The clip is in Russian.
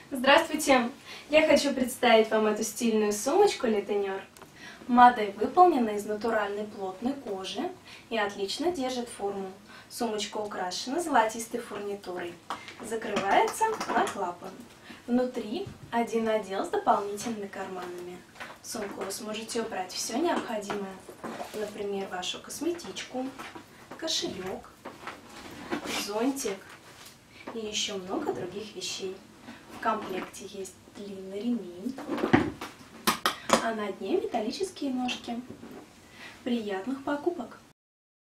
Здравствуйте! Я хочу представить вам эту стильную сумочку Летенер. Модель выполнена из натуральной плотной кожи и отлично держит форму. Сумочка украшена золотистой фурнитурой. Закрывается на клапан. Внутри один отдел с дополнительными карманами. В сумку вы сможете убрать все необходимое. Например, вашу косметичку, кошелек, зонтик и еще много других вещей. В комплекте есть длинный ремень, а на дне металлические ножки. Приятных покупок!